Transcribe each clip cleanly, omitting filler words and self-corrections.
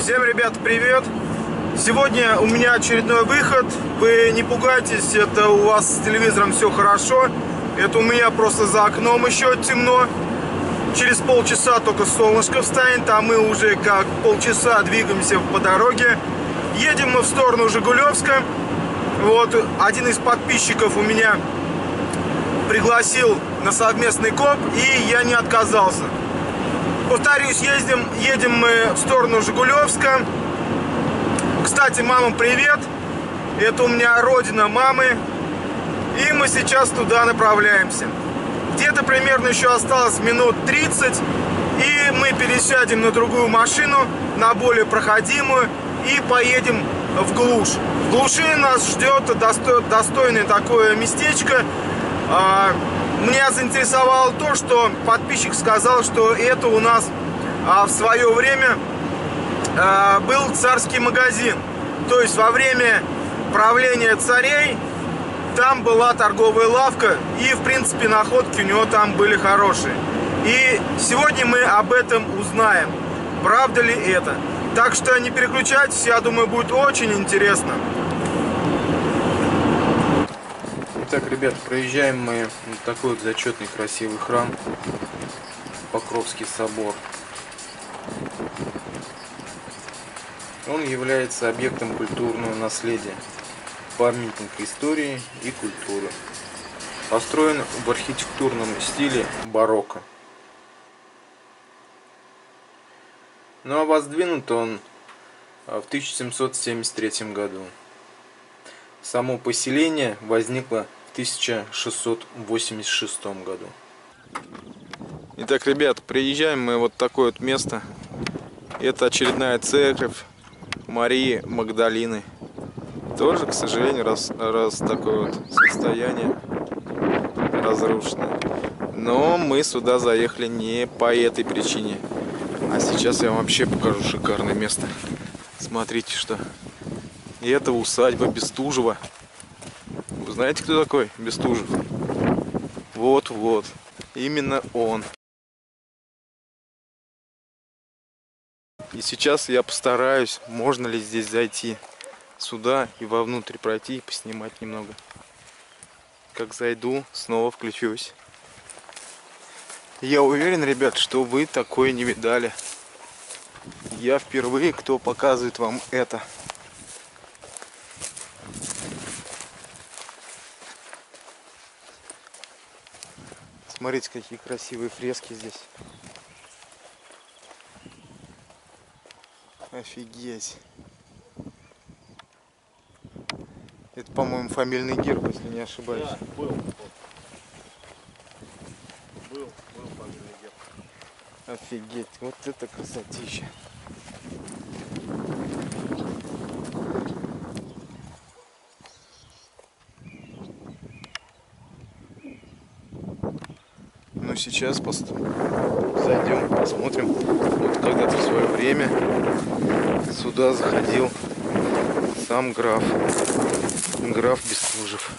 Всем, ребят, привет! Сегодня у меня очередной выход. Вы не пугайтесь, это у вас с телевизором все хорошо. Это у меня просто за окном еще темно. Через полчаса только солнышко встанет, а мы уже как полчаса двигаемся по дороге. Едем мы в сторону Жигулевска. Вот один из подписчиков у меня пригласил на совместный коп, и я не отказался. Повторюсь, едем мы в сторону Жигулевска. Кстати, мама, привет! Это у меня родина мамы. И мы сейчас туда направляемся. Где-то примерно еще осталось минут 30. И мы пересядем на другую машину, на более проходимую, и поедем в глушь. В глуши нас ждет достойное такое местечко. Меня заинтересовало то, что подписчик сказал, что это у нас в свое время был царский магазин. То есть во время правления царей там была торговая лавка, и в принципе находки у него там были хорошие. И сегодня мы об этом узнаем, правда ли это. Так что не переключайтесь, я думаю, будет очень интересно. Итак, ребят, проезжаем мы вот такой вот зачетный красивый храм, Покровский собор. Он является объектом культурного наследия, памятник истории и культуры. Построен в архитектурном стиле барокко. Ну а воздвинут он в 1773 году. Само поселение возникло в 1686 году. Итак, ребят, приезжаем мы вот такое вот место. Это очередная церковь Марии Магдалины. Тоже, к сожалению, раз такое вот состояние разрушенное. Но мы сюда заехали не по этой причине. А сейчас я вам вообще покажу шикарное место. Смотрите, что. И это усадьба Бестужева. Вы знаете, кто такой Бестужев? Вот. Именно он. И сейчас я постараюсь, можно ли здесь зайти сюда и вовнутрь пройти и поснимать немного. Как зайду, снова включусь. Я уверен, ребят, что вы такое не видали. Я впервые, кто показывает вам это. Смотрите, какие красивые фрески здесь. Офигеть. Это, по-моему, фамильный герб, если не ошибаюсь. Да, был фамильный герб. Офигеть, вот это красотища. Ну сейчас зайдем, посмотрим. Вот когда-то в свое время сюда заходил сам граф Бестужев.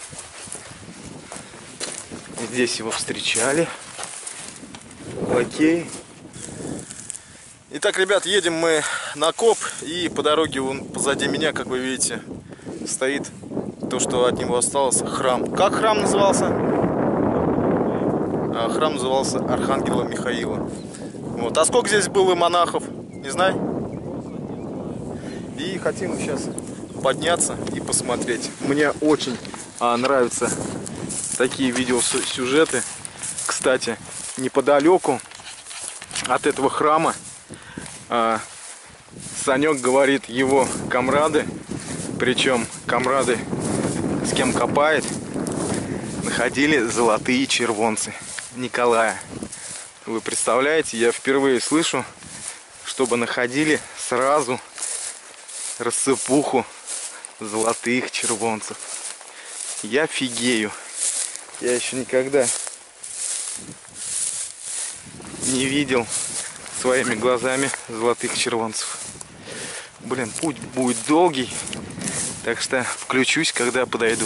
Здесь его встречали лакеи. Итак, ребят, едем мы на коп, и по дороге вон позади меня, как вы видите, стоит то, что от него осталось, храм. Как храм назывался? Храм назывался Архангела Михаила. Вот. А сколько здесь было монахов? Не знаю. И хотим сейчас подняться и посмотреть. Мне очень нравятся такие видеосюжеты. Кстати, неподалеку от этого храма Санек говорит, его комрады, причем комрады, с кем копает, находили золотые червонцы Николая. Вы представляете, я впервые слышу, чтобы находили сразу рассыпуху золотых червонцев. Я фигею. Я еще никогда не видел своими глазами золотых червонцев. Блин, путь будет долгий, так что включусь, когда подойду.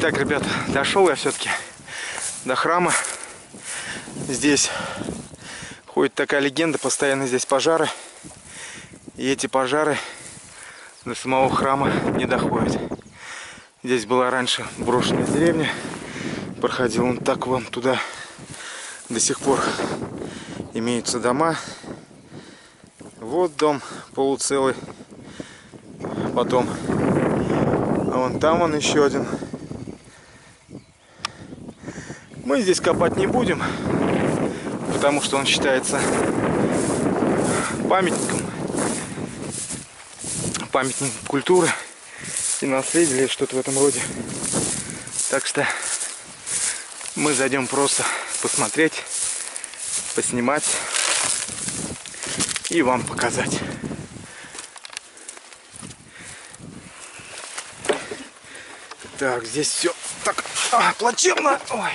Итак, ребята, дошел я все-таки до храма. Здесь ходит такая легенда, постоянно здесь пожары. И эти пожары до самого храма не доходят. Здесь была раньше брошенная деревня. Проходил он так вон туда. До сих пор имеются дома. Вот дом полуцелый. Потом, а вон там он еще один. Мы здесь копать не будем, потому что он считается памятником культуры и наследия, или что-то в этом роде. Так что мы зайдем просто посмотреть, поснимать и вам показать. Так, здесь все так плачевно. Ой.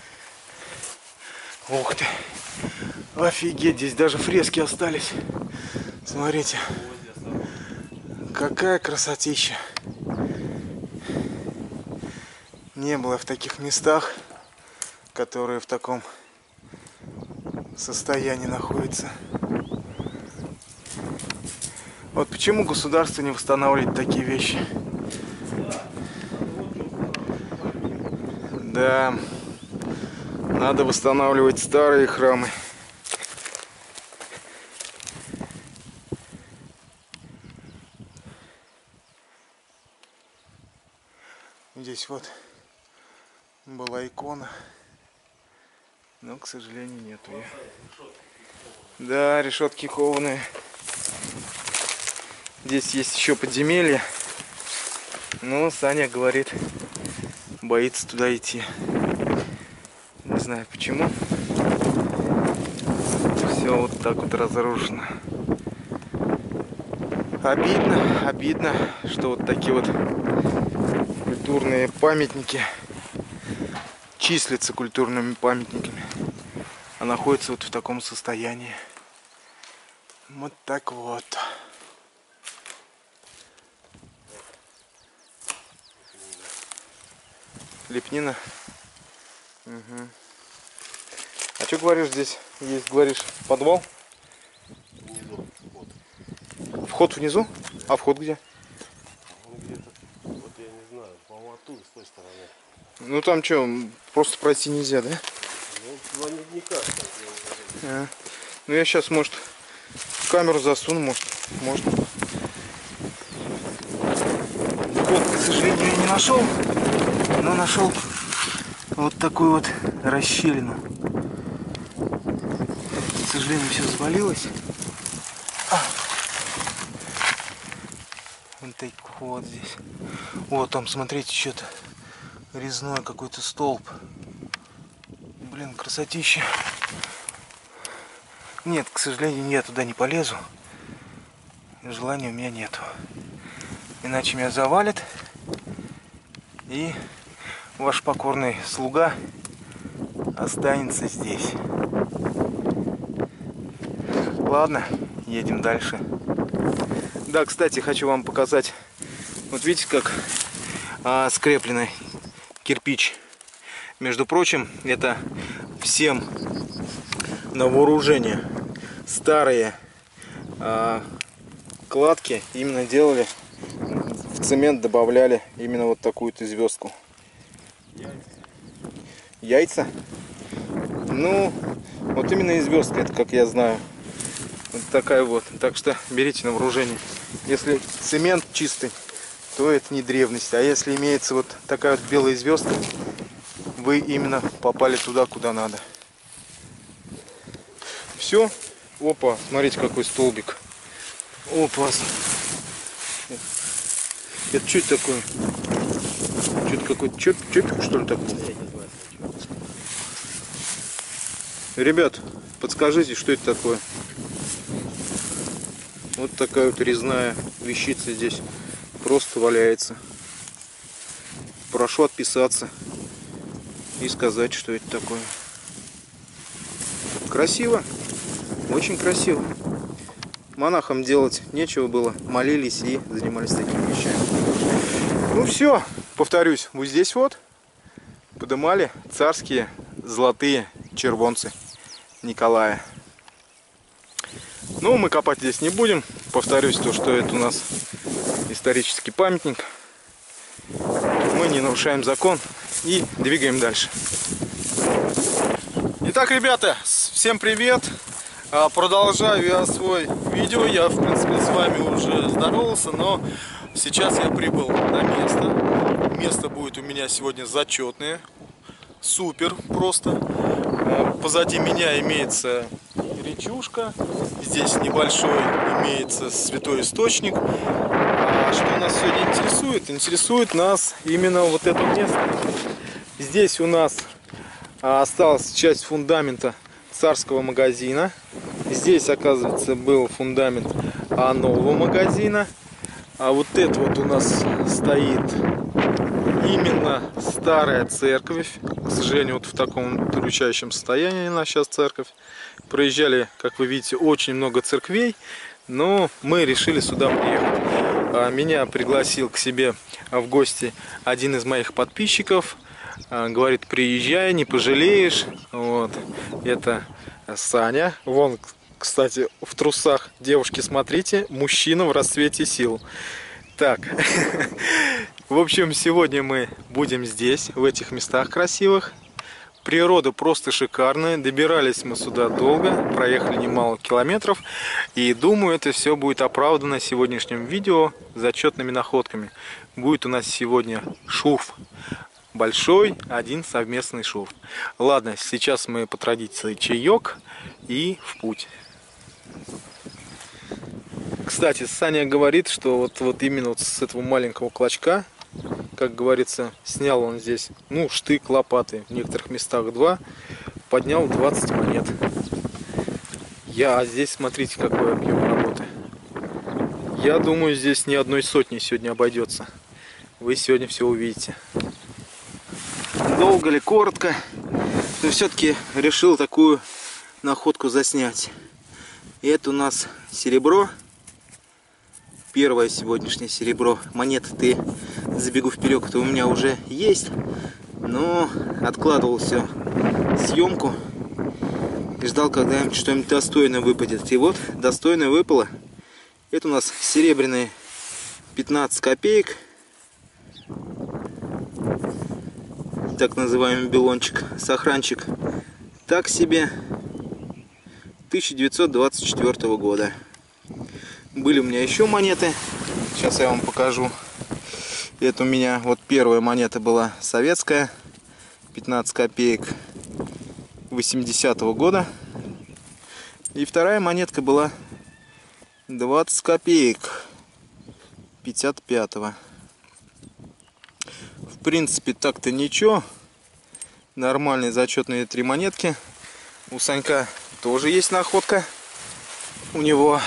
Ух ты. Офигеть, здесь даже фрески остались. Смотрите. Какая красотища. Не было в таких местах, которые в таком состоянии находятся. Вот почему государство не восстанавливает такие вещи? Да, надо восстанавливать старые храмы. Здесь вот была икона, но, к сожалению, нету ее. Да, решетки кованые. Здесь есть еще подземелье, но Саня говорит, боится туда идти. Не знаю почему. Все вот так вот разрушено. Обидно, что вот такие вот культурные памятники числятся культурными памятниками, а находятся вот в таком состоянии. Вот так вот. Лепнина. Угу. А что говоришь, здесь есть, говоришь, подвал? Внизу вход. Вход внизу? А вход где? Где-то, вот я не знаю, по-моему, оттуда, с той стороны. Ну там что, просто пройти нельзя, да? Ну, никак. Ну я сейчас, может, камеру засуну, может. Вход, к сожалению, я не нашел, но нашел вот такую вот расщелину. К сожалению, все завалилось. Вот так вот здесь. Вот там, смотрите, что-то резной какой-то столб. Блин, красотища. Нет, к сожалению, я туда не полезу. Желания у меня нету. Иначе меня завалит. И ваш покорный слуга останется здесь. Ладно, едем дальше. Да, кстати, хочу вам показать. Вот видите, как скрепленный кирпич. Между прочим, это всем на вооружение. Старые кладки именно делали, в цемент добавляли именно вот такую-то звездку. Яйца? Ну, вот именно и звездка, это как я знаю. Вот такая вот. Так что берите на вооружение. Если цемент чистый, то это не древность. А если имеется вот такая вот белая звездка, вы именно попали туда, куда надо. Все. Опа, смотрите, какой столбик. Опа. Это что это такое? Что-то какой-то чопик, что ли, такой? Ребят, подскажите, что это такое? Вот такая вот резная вещица здесь просто валяется. Прошу отписаться и сказать, что это такое. Красиво, очень красиво. Монахам делать нечего было, молились и занимались такими вещами. Ну все, повторюсь, вот здесь вот подымали царские золотые червонцы Николая. Ну, мы копать здесь не будем. Повторюсь, то, что это у нас исторический памятник. Мы не нарушаем закон и двигаем дальше. Итак, ребята, всем привет! Продолжаю я свой видео. Я, в принципе, с вами уже здоровался, но сейчас я прибыл на место. Место будет у меня сегодня зачетное. Супер просто. Позади меня имеется речушка. Здесь небольшой имеется святой источник. А что нас сегодня интересует? Интересует нас именно вот это место. Здесь у нас осталась часть фундамента царского магазина. Здесь, оказывается, был фундамент нового магазина. А вот это вот у нас стоит именно старая церковь. К сожалению, вот в таком удручающем состоянии у нас сейчас церковь. Проезжали, как вы видите, очень много церквей, но мы решили сюда приехать. Меня пригласил к себе в гости один из моих подписчиков. Говорит, приезжай, не пожалеешь. Вот. Это Саня. Вон, кстати, в трусах. Девушки, смотрите, мужчина в расцвете сил. Так, в общем, сегодня мы будем здесь, в этих местах красивых. Природа просто шикарная. Добирались мы сюда долго, проехали немало километров. И думаю, это все будет оправдано сегодняшним видео зачетными находками. Будет у нас сегодня шурф. Большой, один совместный шурф. Ладно, сейчас мы по традиции чаек и в путь. Кстати, Саня говорит, что вот именно вот с этого маленького клочка, как говорится, снял он здесь, ну, штык, лопаты, в некоторых местах 2, поднял 20 монет. А здесь, смотрите, какой объем работы. Я думаю, здесь ни одной сотни сегодня обойдется. Вы сегодня все увидите. Долго ли, коротко, но все-таки решил такую находку заснять. И это у нас серебро. Первое сегодняшнее серебро. Монеты-то, забегу вперед, у меня уже есть. Но откладывал все съемку. И ждал, когда что-нибудь достойное выпадет. И вот достойное выпало. Это у нас серебряные 15 копеек. Так называемый белончик. Сохранчик так себе. 1924 года. Были у меня еще монеты. Сейчас я вам покажу. Это у меня вот первая монета была советская. 15 копеек 80-го года. И вторая монетка была 20 копеек 55-го. В принципе, так-то ничего. Нормальные зачетные 3 монетки. У Санька тоже есть находка. У него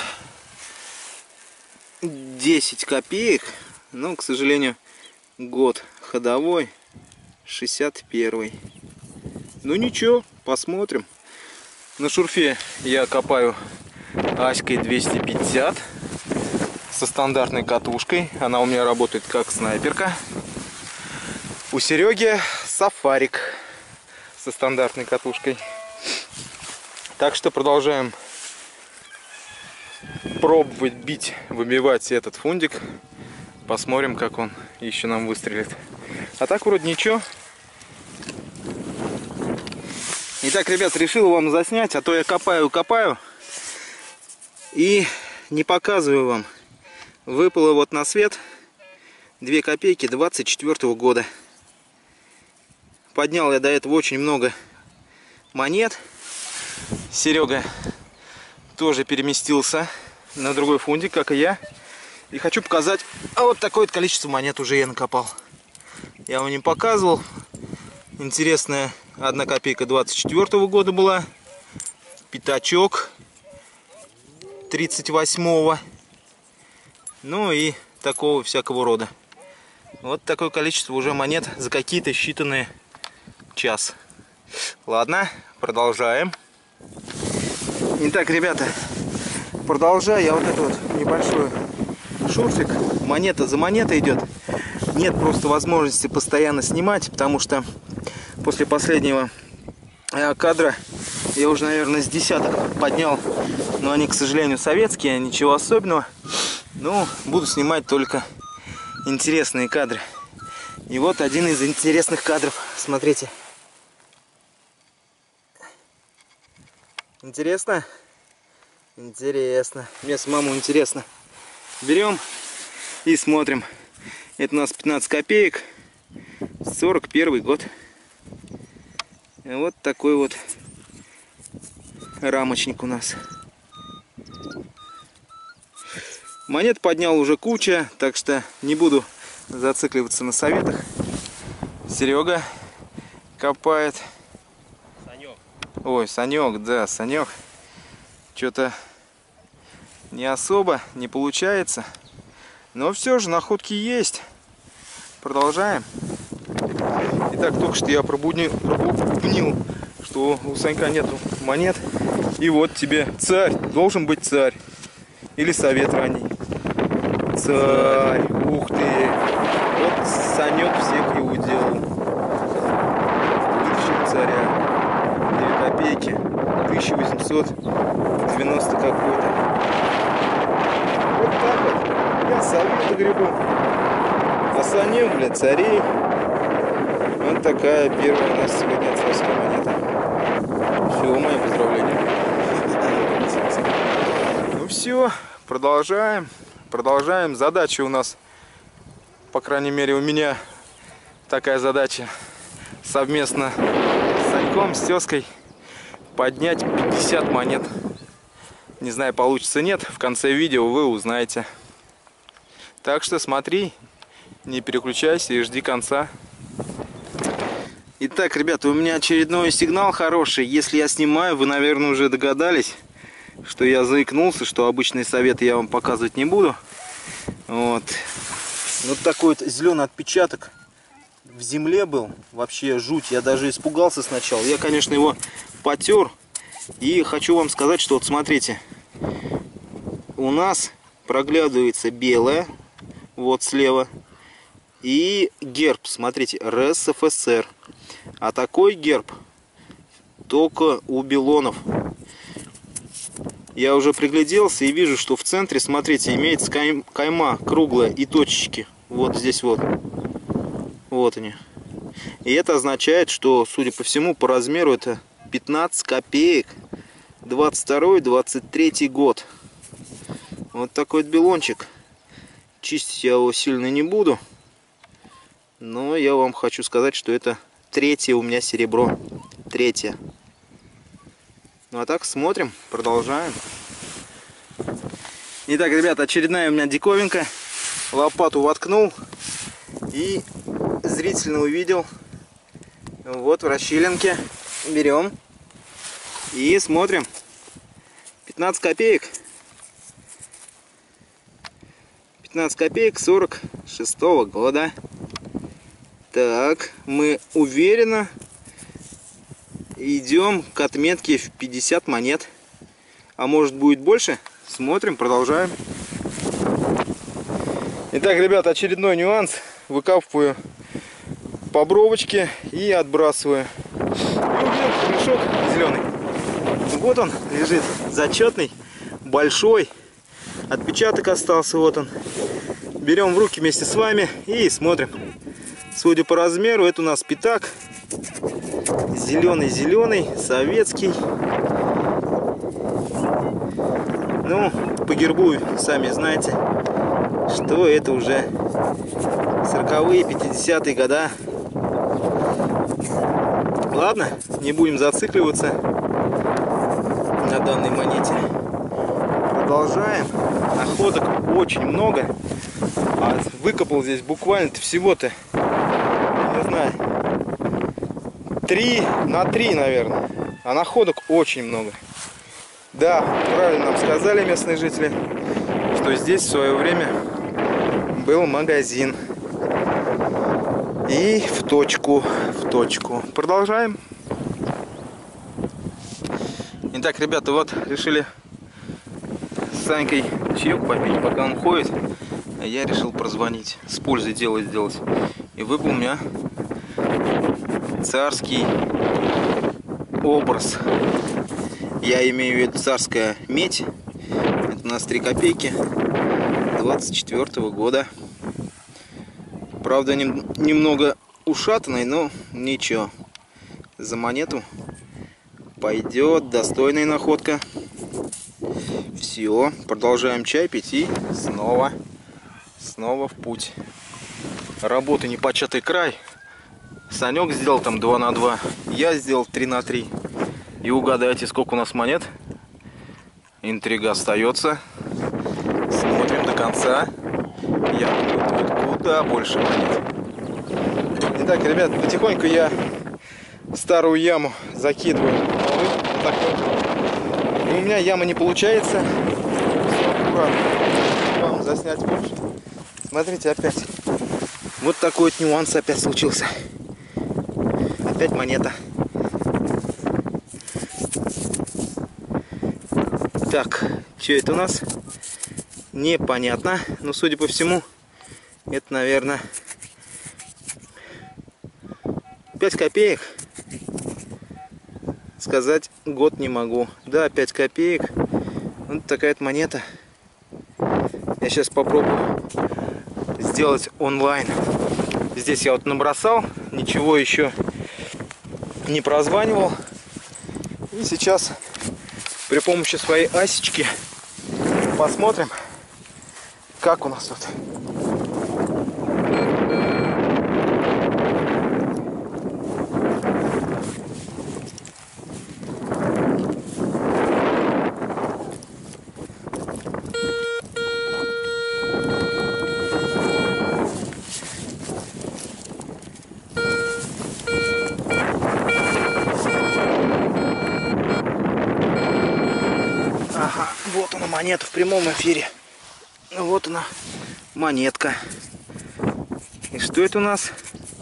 10 копеек. Но, к сожалению, год ходовой 61-й. Ну ничего, посмотрим. На шурфе я копаю Аськой 250 со стандартной катушкой. Она у меня работает как снайперка. У Сереги сафарик со стандартной катушкой. Так что продолжаем пробовать бить, выбивать этот фундик. Посмотрим, как он еще нам выстрелит. А так вроде ничего. Итак, ребят, решил вам заснять, а то я копаю и не показываю вам. Выпало вот на свет 2 копейки 24 года. Поднял я до этого очень много монет. Серега тоже переместился на другой фундик, как и я. И хочу показать, вот такое количество монет уже я накопал. Я вам не показывал. Интересная 1 копейка 24 года была. Пятачок 38-го. Ну и такого всякого рода. Вот такое количество уже монет за какие-то считанные час. Ладно, продолжаем. Итак, ребята, продолжаю я вот это вот небольшой шурфик. Монета за монетой идет. Нет просто возможности постоянно снимать, потому что после последнего кадра я уже, наверное, с десяток поднял. Но они, к сожалению, советские, ничего особенного. Ну, буду снимать только интересные кадры. И вот один из интересных кадров. Смотрите. Интересно? Интересно. Мне самому интересно. Берем и смотрим. Это у нас 15 копеек. 41 год. Вот такой вот рамочник у нас. Монет поднял уже куча, так что не буду зацикливаться на советах. Серега копает. Санек. Ой, Санек, да, Санек. Что-то не особо не получается. Но все же находки есть. Продолжаем. Итак, только что я пробубнил, что у Санька нету монет. И вот тебе царь. Должен быть царь. Или совет ранний. Царь. Ух ты. Вот Санек всех и уделал. Вытащил царя. 2 копейки. 1890 какой-то. Вот так вот. Я советы гребу. А Санек, блядь, царей. Вот такая первая у нас сегодня царская монета. Все, мои поздравления. Ну все, продолжаем. Продолжаем. Задача у нас, по крайней мере у меня такая задача, совместно с Саньком, с тезкой, поднять 50 монет. Не знаю, получится нет. В конце видео вы узнаете. Так что смотри, не переключайся и жди конца. Итак, ребята, у меня очередной сигнал хороший. Если я снимаю, вы, наверное, уже догадались, что я заикнулся, что обычные советы я вам показывать не буду. Вот такой вот зеленый отпечаток в земле был. Вообще жуть. Я даже испугался сначала. Я, конечно, его потер. И хочу вам сказать, что вот смотрите. У нас проглядывается белое. Вот слева. И герб, смотрите, РСФСР. А такой герб только у Белонов. Я уже пригляделся и вижу, что в центре, смотрите, имеется кайма круглая и точечки. Вот здесь вот. Вот они. И это означает, что, судя по всему, по размеру это 15 копеек. 22-23 год. Вот такой вот белончик. Чистить я его сильно не буду. Но я вам хочу сказать, что это третье у меня серебро. Третье. Ну а так смотрим, продолжаем. Итак, ребята, очередная у меня диковинка. Лопату воткнул и зрительно увидел. Вот в расщелинке. Берем и смотрим. 15 копеек. 15 копеек 46-го года. Так, мы уверенно идем к отметке в 50 монет. А может будет больше? Смотрим, продолжаем. Итак, ребята, очередной нюанс. Выкапываю по бровочке и отбрасываю. И увидел мешок зеленый. Вот он лежит, зачетный, большой. Отпечаток остался, вот он. Берем в руки вместе с вами и смотрим. Судя по размеру, это у нас пятак. Зеленый, советский. Ну, по гербу сами знаете, что это уже 40-е, 50-е года. Ладно, не будем зацикливаться на данной монете. Продолжаем. Находок очень много. А выкопал здесь буквально-то всего-то, не знаю, 3 на 3, наверное. А находок очень много. Да, правильно нам сказали местные жители, что здесь в свое время был магазин. И в точку. Продолжаем. Итак, ребята, вот решили с Санькой чаек попить, пока он ходит. А я решил прозвонить. С пользой дело сделать. И выпал у меня царский образ. Я имею в виду царская медь. Это у нас 3 копейки 24-го года. Правда, немного ушатанный, но ничего. За монету пойдет. Достойная находка. Все, продолжаем чай пить и снова в путь. Работа непочатый край. Санек сделал там 2 на 2, я сделал 3 на 3. И угадайте, сколько у нас монет. Интрига остается. Смотрим до конца. Я думаю, будет куда больше монет. Итак, ребят, потихоньку я старую яму закидываю. И у меня яма не получается. Вам заснять больше. Смотрите, опять. Вот такой вот нюанс опять случился. Опять монета. Так, что это у нас? Непонятно. Но, судя по всему, это, наверное, 5 копеек. Сказать год не могу. Да, 5 копеек. Вот такая-то монета. Я сейчас попробую сделать онлайн. Здесь я вот набросал. Ничего еще не прозванивал. И сейчас при помощи своей асечки посмотрим, как у нас тут. Вот она, монета в прямом эфире. Вот она, монетка. И что это у нас?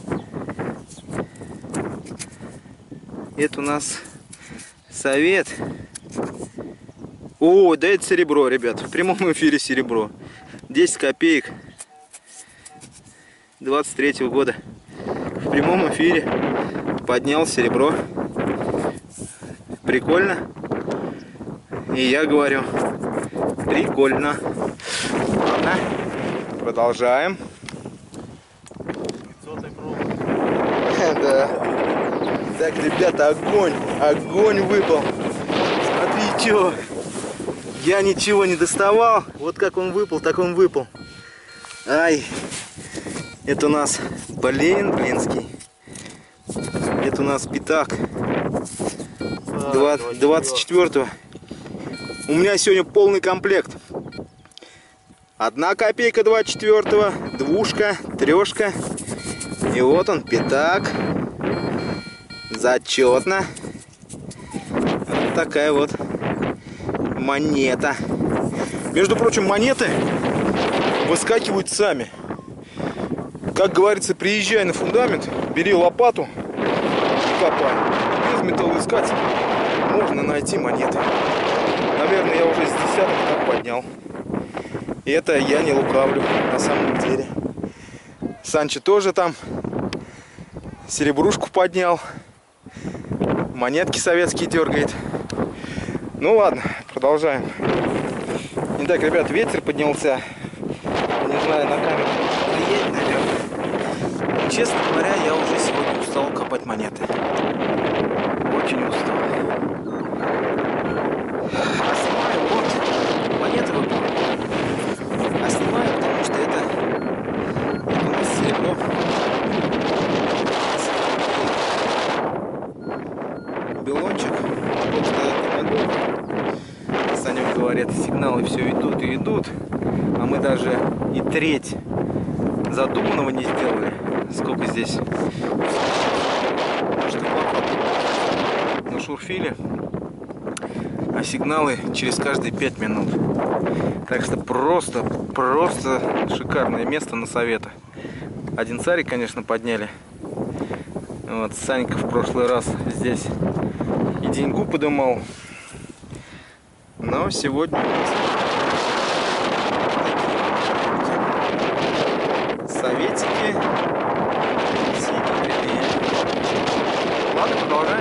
Это у нас совет. О, да это серебро, ребят. В прямом эфире серебро. 10 копеек 23-го года. В прямом эфире поднял серебро. Прикольно. И я говорю, прикольно. Ладно, продолжаем. Да. Так, ребята, огонь. Огонь выпал. Смотри, что. Я ничего не доставал. Вот как он выпал, так он выпал. Ай. Это у нас блинский. Это у нас пятак. 24-го. У меня сегодня полный комплект. 1 копейка 24-го, двушка, трешка. И вот он, пятак. Зачетно. Вот такая вот монета. Между прочим, монеты выскакивают сами. Как говорится, приезжай на фундамент, бери лопату и копай. Без металлоискателя можно найти монеты. Наверное, я уже с десяток так поднял. И это я не лукавлю на самом деле. Санчо тоже там серебрушку поднял. Монетки советские дергает. Ну ладно, продолжаем. Итак, ребят, ветер поднялся. Не знаю, на камеру влияет, наверное. Честно говоря, я уже сегодня устал копать монеты. Очень устал. А снимаю, вот, монеты выпали. А снимаю, потому что это у нас серебро. Белончик, потому что я не могу. Санек говорит, сигналы все идут и идут. А мы даже и треть задуманного не сделали. Сколько здесь? На шурфиле. А сигналы через каждые 5 минут. Так что просто шикарное место на совета. Один царик, конечно, подняли. Вот, Санька в прошлый раз здесь и деньгу подымал. Но сегодня советики. продолжаем.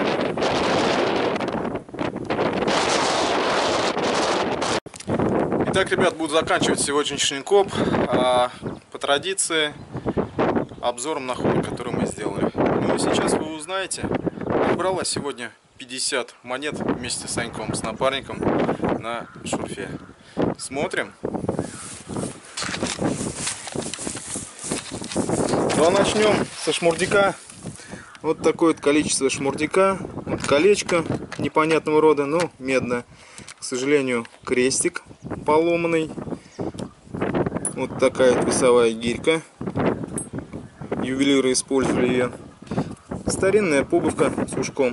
Итак, ребят, буду заканчивать сегодняшний коп. По традиции, обзором находок, которые мы сделали. Ну и сейчас вы узнаете. Набрала сегодня 50 монет вместе с Саньком, с напарником на шурфе. Смотрим. Ну а начнем со шмурдяка. Вот такое вот количество шмурдяка. Вот колечко непонятного рода, но медное. К сожалению, крестик поломанный. Вот такая вот весовая гирька. Ювелиры использовали ее. Старинная пуговка с ушком.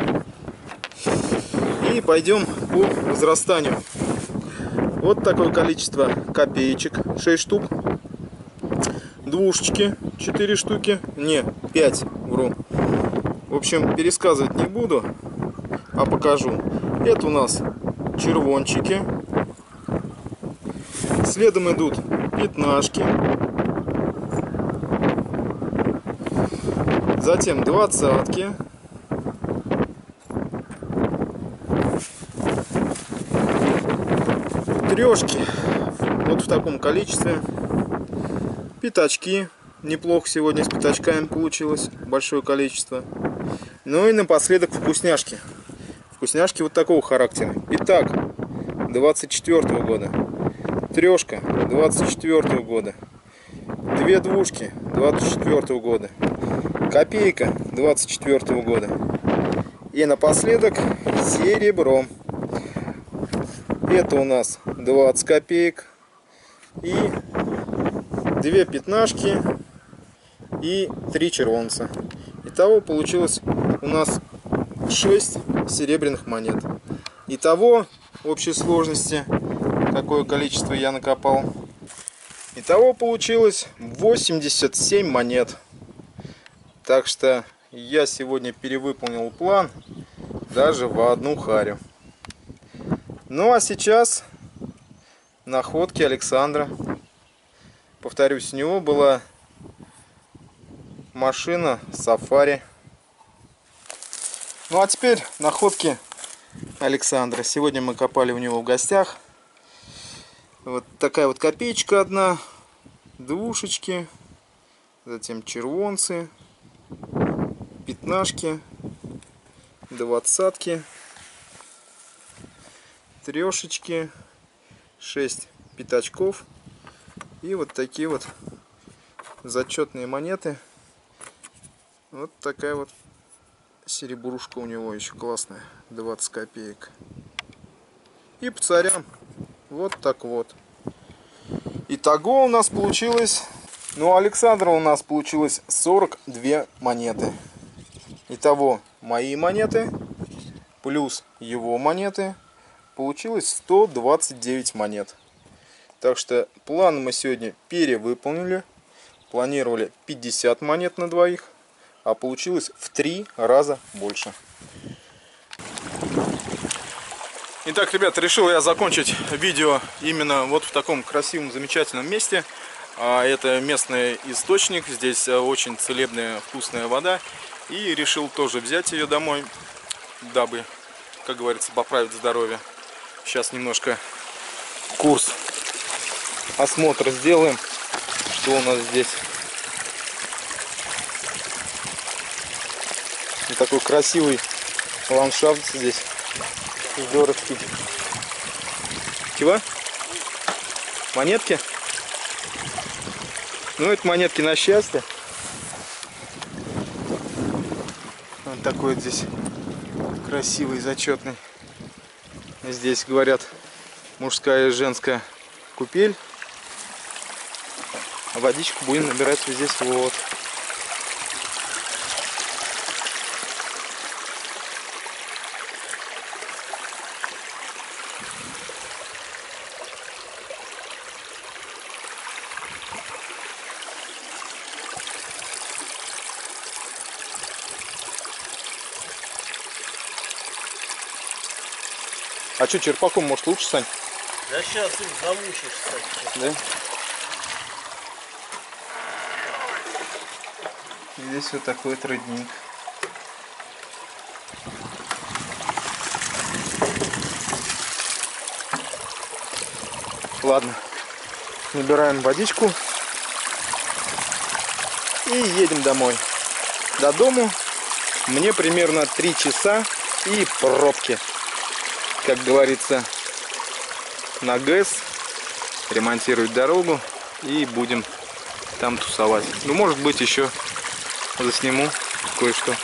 И пойдем по возрастанию. Вот такое количество копеечек. 6 штук. Двушечки 4 штуки. Не, 5, вру. В общем, пересказывать не буду, а покажу. Это у нас червончики. Следом идут пятнашки. Затем двадцатки. Трешки. Вот в таком количестве. Пятачки. Неплохо сегодня с пятачками получилось. Большое количество. Ну и напоследок вкусняшки. Вкусняшки вот такого характера. Пятак 24-го года. Трешка 24-го года. Две двушки 24-го года. Копейка 24-го года. И напоследок серебро. Это у нас 20 копеек. И 2 пятнашки. И 3 червонца. Итого получилось у нас 6 серебряных монет. Итого в общей сложности, какое количество я накопал. Итого получилось 87 монет. Так что я сегодня перевыполнил план даже в одну харю. Ну а сейчас находки Александра. Повторюсь, у него была машина Сафари. Ну а теперь находки Александра. Сегодня мы копали у него в гостях. Вот такая вот копеечка одна, двушечки, затем червонцы, пятнашки, двадцатки, трешечки, 6 пятачков и вот такие вот зачетные монеты. Вот такая вот серебрушка у него еще классная, 20 копеек. И по царям вот так вот. Итого у нас получилось, ну у Александра у нас получилось 42 монеты. Итого мои монеты плюс его монеты получилось 129 монет. Так что план мы сегодня перевыполнили. Планировали 50 монет на двоих, а получилось в 3 раза больше. Итак, ребята, решил я закончить видео именно вот в таком красивом, замечательном месте. Это местный источник, здесь очень целебная, вкусная вода. И решил тоже взять ее домой, дабы, как говорится, поправить здоровье. Сейчас немножко курс осмотра сделаем, что у нас здесь. И такой красивый ландшафт здесь. Здоровский. Чего? Монетки? Ну, это монетки на счастье. Вот такой вот здесь красивый, зачетный. Здесь, говорят, мужская и женская купель. А водичку будем набирать вот здесь вот. А что, черпаком, может, лучше, Сань? Да сейчас их замучишь, кстати. Да? Здесь вот такой вот родник. Ладно, набираем водичку и едем домой. До дому мне примерно 3 часа и пробки. Как говорится, на ГЭС ремонтировать дорогу и будем там тусовать. Ну, может быть, еще засниму кое-что.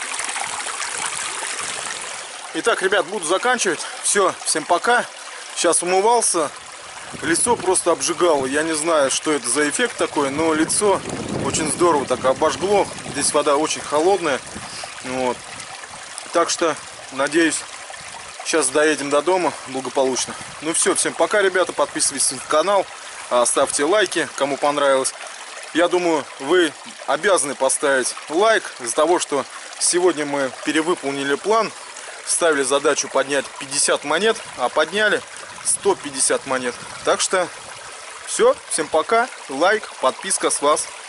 Итак, ребят, буду заканчивать. Все, всем пока. Сейчас умывался. Лицо просто обжигало. Я не знаю, что это за эффект такой, но лицо очень здорово так обожгло. Здесь вода очень холодная. Вот. Так что, надеюсь, сейчас доедем до дома благополучно. Ну все, всем пока, ребята. Подписывайтесь на канал, ставьте лайки, кому понравилось. Я думаю, вы обязаны поставить лайк из-за того, что сегодня мы перевыполнили план. Ставили задачу поднять 50 монет, а подняли 150 монет. Так что все, всем пока, лайк, подписка с вас.